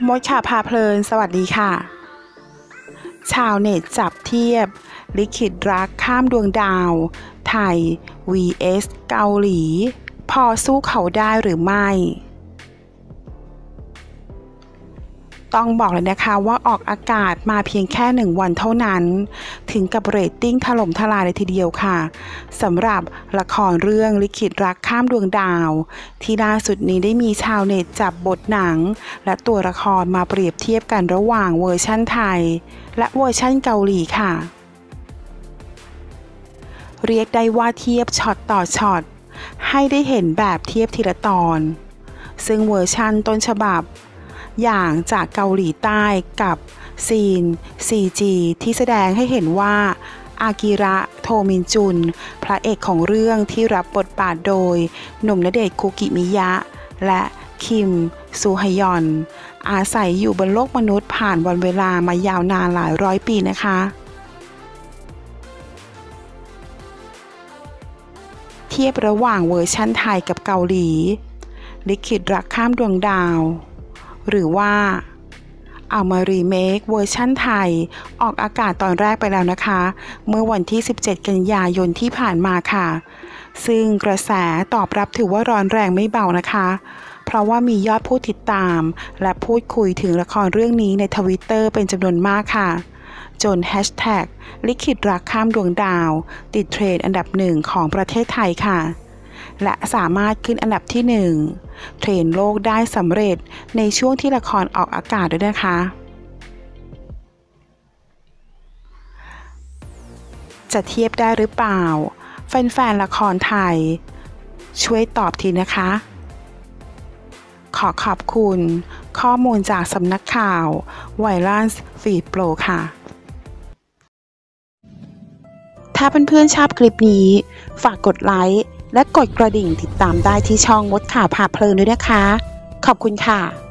มดค่ะพาเพลินสวัสดีค่ะชาวเน็ตจับเทียบลิขิตรักข้ามดวงดาวไทย vs เกาหลีพอสู้เขาได้หรือไม่ต้องบอกเลยนะคะว่าออกอากาศมาเพียงแค่1 วันเท่านั้นถึงกับเรตติ้งถล่มทลายเลยทีเดียวค่ะสำหรับละครเรื่องลิขิตรักข้ามดวงดาวที่ล่าสุดนี้ได้มีชาวเน็ตจับบทหนังและตัวละครมาเปรียบเทียบกันระหว่างเวอร์ชั่นไทยและเวอร์ชั่นเกาหลีค่ะเรียกได้ว่าเทียบช็อตต่อช็อตให้ได้เห็นแบบเทียบทีละตอนซึ่งเวอร์ชั่นต้นฉบับอย่างจากเกาหลีใต้กับซีน CG ที่แสดงให้เห็นว่าอากิระโทมินจุนพระเอกของเรื่องที่รับบทบาทโดยหนุ่มณเดชน์คุกิมิยะและคิมซูฮยอนอาศัยอยู่บนโลกมนุษย์ผ่านวันเวลามายาวนานหลายร้อยปีนะคะเทียบระหว่างเวอร์ชั่นไทยกับเกาหลีลิขิตรักข้ามดวงดาวหรือว่าเอามารีเมคเวอร์ชั่นไทยออกอากาศตอนแรกไปแล้วนะคะเมื่อวันที่17 กันยายนที่ผ่านมาค่ะซึ่งกระแสตอบรับถือว่าร้อนแรงไม่เบานะคะเพราะว่ามียอดผู้ติดตามและพูดคุยถึงละครเรื่องนี้ในTwitterเป็นจำนวนมากค่ะจนแฮชแท็กลิขิตรักข้ามดวงดาวติดเทรนด์อันดับ1ของประเทศไทยค่ะและสามารถขึ้นอันดับที่1เทรนด์โลกได้สำเร็จในช่วงที่ละครออกอากาศด้วยนะคะจะเทียบได้หรือเปล่าแฟนๆละครไทยช่วยตอบทีนะคะขอขอบคุณข้อมูลจากสำนักข่าวไวรัลฟีดโปรค่ะถ้าเพื่อนๆชอบคลิปนี้ฝากกดไลค์และกดกระดิ่งติดตามได้ที่ช่องมดข่าวพาเพลินด้วยนะคะขอบคุณค่ะ